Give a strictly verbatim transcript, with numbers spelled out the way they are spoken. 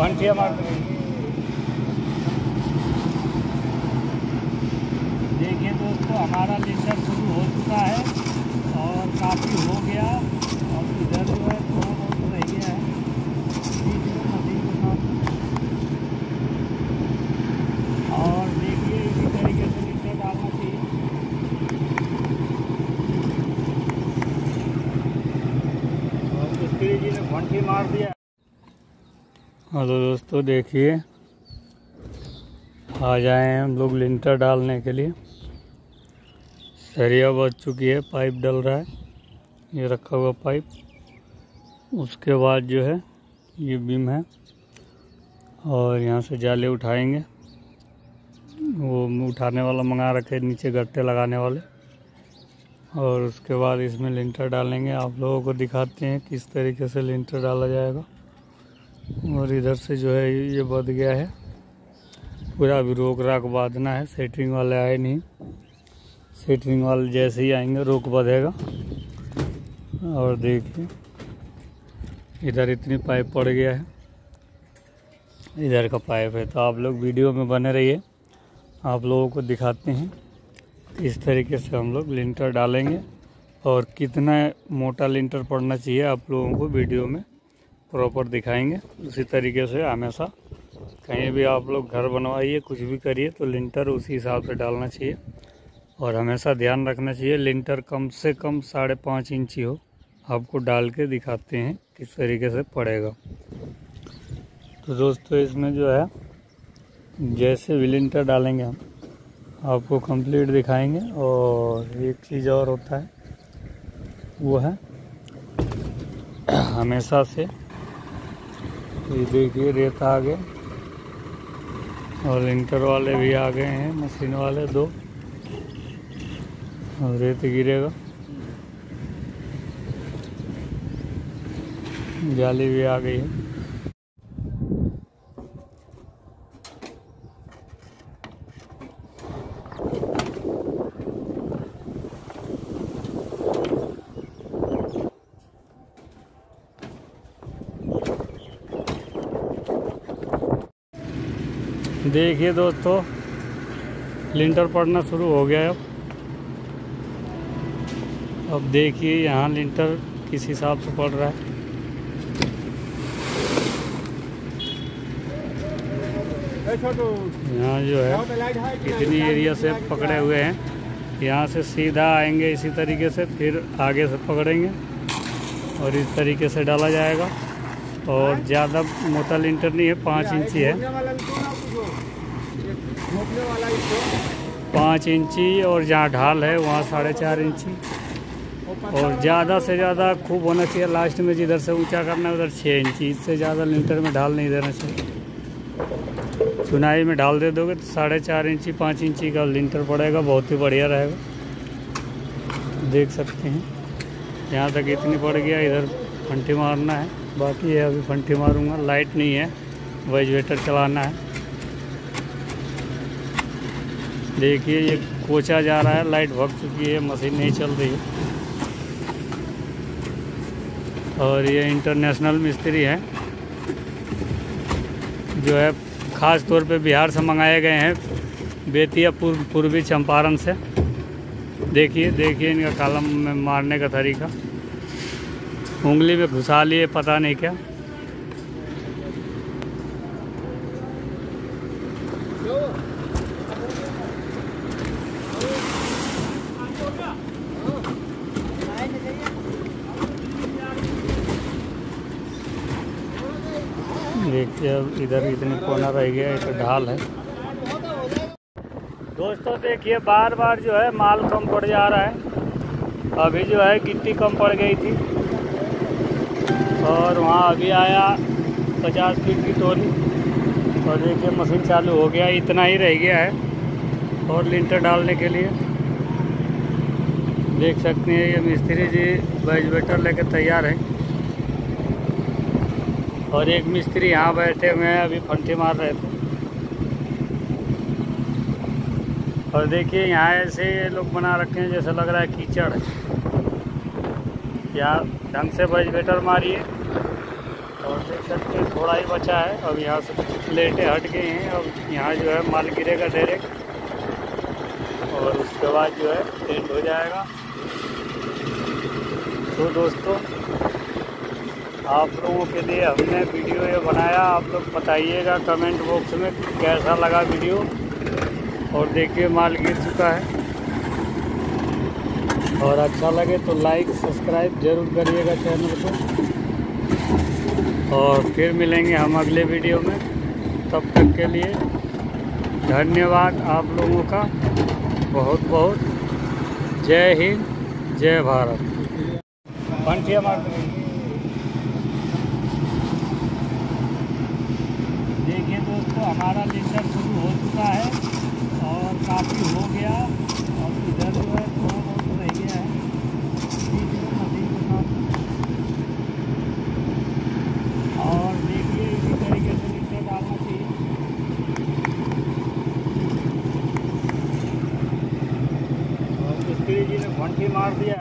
फंटिया मारते हैं। देखिए दोस्तों, हमारा लिंटर शुरू हो चुका है और काफ़ी हो गया। और इधर जो है थोड़ा बहुत रह गया है मशीन के साथ। और देखिए इसी तरीके से लिंटर डालना चाहिए। और मिस्त्री जी ने घंटी मार दिया। हाँ तो दोस्तों देखिए, आ जाए हम लोग लिंटर डालने के लिए। सरिया बच चुकी है, पाइप डल रहा है, ये रखा हुआ पाइप। उसके बाद जो है ये बीम है और यहाँ से जाले उठाएंगे। वो उठाने वाला मंगा रखे नीचे गट्टे लगाने वाले। और उसके बाद इसमें लिंटर डालेंगे। आप लोगों को दिखाते हैं किस तरीके से लिंटर डाला जाएगा। और इधर से जो है ये बंध गया है पूरा, अभी रोक राक बांधना है। सेटरिंग वाले आए नहीं, सेटरिंग वाले जैसे ही आएंगे रोक बंधेगा। और देखिए इधर इतनी पाइप पड़ गया है, इधर का पाइप है। तो आप लोग वीडियो में बने रहिए, आप लोगों को दिखाते हैं इस तरीके से हम लोग लिंटर डालेंगे। और कितना मोटा लिंटर पड़ना चाहिए आप लोगों को वीडियो में प्रॉपर दिखाएंगे। उसी तरीके से हमेशा कहीं भी आप लोग घर बनवाइए, कुछ भी करिए, तो लिंटर उसी हिसाब से डालना चाहिए। और हमेशा ध्यान रखना चाहिए लिंटर कम से कम साढ़े पाँच इंची हो। आपको डाल के दिखाते हैं किस तरीके से पड़ेगा। तो दोस्तों इसमें जो है जैसे भी लिंटर डालेंगे हम आपको कंप्लीट दिखाएंगे। और एक चीज़ और होता है, वो है हमेशा से ये देखिए रेत आ गए और लिंटर वाले भी आ गए हैं, मशीन वाले दो। और रेत गिरेगा, जाली भी आ गई है। देखिए दोस्तों, लिंटर पड़ना शुरू हो गया है। अब अब देखिए यहाँ लिंटर किस हिसाब से पड़ रहा है। यहाँ जो है इतनी एरिया से पकड़े हुए हैं, यहाँ से सीधा आएंगे इसी तरीके से, फिर आगे से पकड़ेंगे और इस तरीके से डाला जाएगा। और ज़्यादा मोटा लिंटर नहीं है, पाँच इंची है, पाँच इंची। और जहाँ ढाल है वहाँ साढ़े चार इंची। और ज़्यादा से ज़्यादा खूब होना चाहिए लास्ट में, जिधर से ऊंचा करना है उधर छः इंची। इससे ज़्यादा लिंटर में ढाल नहीं देना चाहिए। चुनाई में ढाल दे दोगे तो साढ़े चार इंची पाँच इंची का लिंटर पड़ेगा, बहुत ही बढ़िया रहेगा। देख सकते हैं यहाँ तक इतनी पड़ गया। इधर फंटी मारना है, बाकी है अभी फंटी मारूंगा। लाइट नहीं है, वाइब्रेटर चलाना है। देखिए ये कोचा जा रहा है, लाइट भग चुकी है, मशीन नहीं चल रही है। और ये इंटरनेशनल मिस्त्री है, जो है ख़ास तौर पे बिहार से मंगाए गए हैं, बेतिया पूर्व पूर्वी चंपारण से। देखिए देखिए इनका कॉलम में मारने का तरीका, उंगली में घुसा लिए पता नहीं क्या। देखिए अब इधर इतनी कोना रह गया, एक ढाल है। दोस्तों देखिए बार बार जो है माल कम पड़ जा रहा है। अभी जो है गिट्टी कम पड़ गई थी और वहाँ अभी आया पचास फीट की टोली। और देखिए मशीन चालू हो गया, इतना ही रह गया है और लिंटर डालने के लिए। देख सकते हैं ये मिस्त्री जी वाइब्रेटर लेकर तैयार है। और एक मिस्त्री यहाँ बैठे हुए हैं, अभी फंटी मार रहे थे। और देखिए यहाँ ऐसे ये लोग बना रखे हैं जैसे लग रहा है कीचड़ है। यहाँ ढंग से वाइब्रेटर मारिए और देख सकते हैं थोड़ा ही बचा है। अब यहाँ से प्लेटें हट गई हैं। अब यहाँ जो है माल गिरेगा डायरेक्ट और उसके बाद जो है टेंट हो जाएगा। तो दोस्तों, आप लोगों के लिए हमने वीडियो ये बनाया। आप लोग बताइएगा कमेंट बॉक्स में कैसा लगा वीडियो। और देखिए माल गिर चुका है। और अच्छा लगे तो लाइक सब्सक्राइब ज़रूर करिएगा चैनल को। और फिर मिलेंगे हम अगले वीडियो में। तब तक के लिए धन्यवाद आप लोगों का बहुत बहुत। जय हिंद, जय भारत। देखिए दोस्तों, हमारा लेक्चर शुरू हो चुका है और काफ़ी हो गया। और इधर जो है थोड़ा बहुत रह गया है बीच में मशीन के साथ। और देखिए इसी तरीके से नीचे डालना चाहिए। और मिस्त्री जी ने घंटी मार दिया।